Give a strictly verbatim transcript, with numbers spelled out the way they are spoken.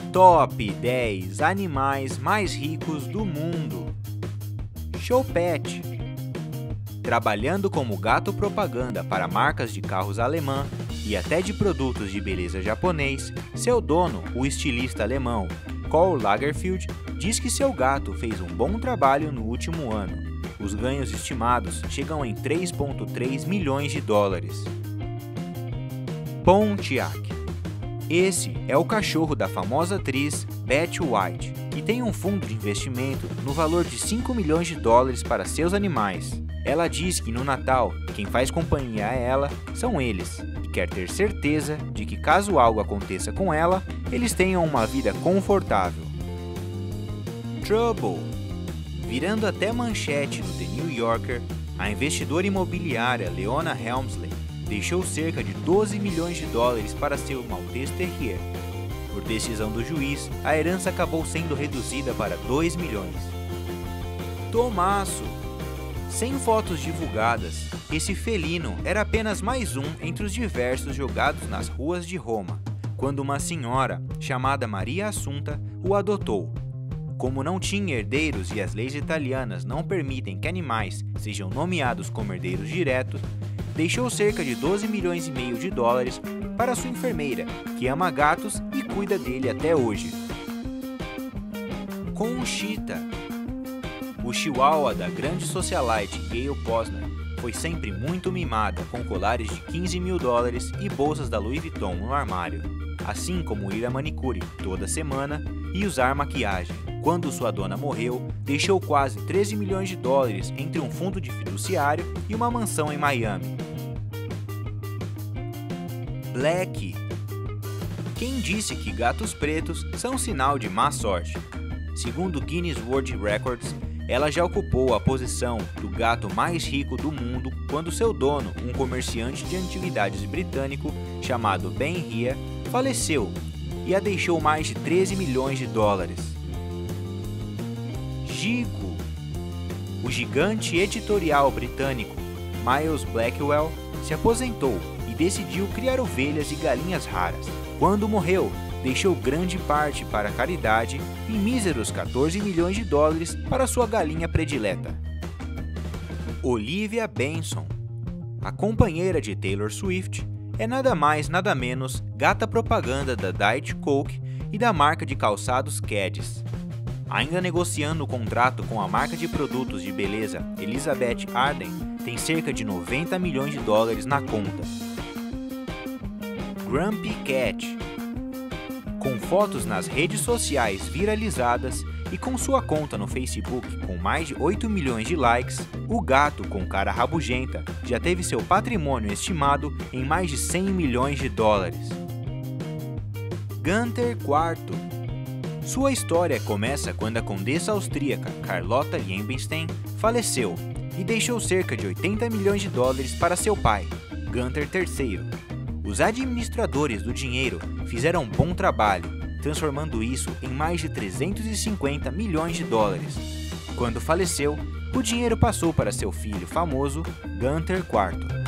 Top dez animais mais ricos do mundo. Choupette. Trabalhando como gato propaganda para marcas de carros alemã e até de produtos de beleza japonês, seu dono, o estilista alemão Karl Lagerfeld, diz que seu gato fez um bom trabalho no último ano. Os ganhos estimados chegam em três vírgula três milhões de dólares. Pontiac. Esse é o cachorro da famosa atriz Betty White, que tem um fundo de investimento no valor de cinco milhões de dólares para seus animais. Ela diz que no Natal, quem faz companhia a ela são eles, e quer ter certeza de que caso algo aconteça com ela, eles tenham uma vida confortável. Trouble. Virando até manchete no The New Yorker, a investidora imobiliária Leona Helmsley deixou cerca de doze milhões de dólares para seu Maltese Terrier. Por decisão do juiz, a herança acabou sendo reduzida para dois milhões. Tomasso. Sem fotos divulgadas, esse felino era apenas mais um entre os diversos jogados nas ruas de Roma, quando uma senhora, chamada Maria Assunta, o adotou. Como não tinha herdeiros e as leis italianas não permitem que animais sejam nomeados como herdeiros diretos, deixou cerca de doze milhões e meio de dólares para sua enfermeira, que ama gatos e cuida dele até hoje. Conchita. O chihuahua da grande socialite Gayle Posner foi sempre muito mimada, com colares de quinze mil dólares e bolsas da Louis Vuitton no armário, assim como ir a manicure toda semana e usar maquiagem. Quando sua dona morreu, deixou quase treze milhões de dólares entre um fundo de fiduciário e uma mansão em Miami. Black. Quem disse que gatos pretos são sinal de má sorte? Segundo Guinness World Records, ela já ocupou a posição do gato mais rico do mundo quando seu dono, um comerciante de antiguidades britânico chamado Ben Ria, faleceu e a deixou mais de treze milhões de dólares. Gigo. O gigante editorial britânico Miles Blackwell se aposentou e decidiu criar ovelhas e galinhas raras. Quando morreu, deixou grande parte para a caridade e míseros quatorze milhões de dólares para sua galinha predileta. Olivia Benson. A companheira de Taylor Swift é nada mais nada menos gata propaganda da Diet Coke e da marca de calçados Keds. Ainda negociando o contrato com a marca de produtos de beleza Elizabeth Arden, tem cerca de noventa milhões de dólares na conta. Grumpy Cat. Com fotos nas redes sociais viralizadas e com sua conta no Facebook com mais de oito milhões de likes, o gato com cara rabugenta já teve seu patrimônio estimado em mais de cem milhões de dólares. Gunther quarto. Sua história começa quando a condessa austríaca Carlotta Liebenstein faleceu e deixou cerca de oitenta milhões de dólares para seu pai, Gunther terceiro. Os administradores do dinheiro fizeram um bom trabalho, transformando isso em mais de trezentos e cinquenta milhões de dólares. Quando faleceu, o dinheiro passou para seu filho famoso, Gunther quarto.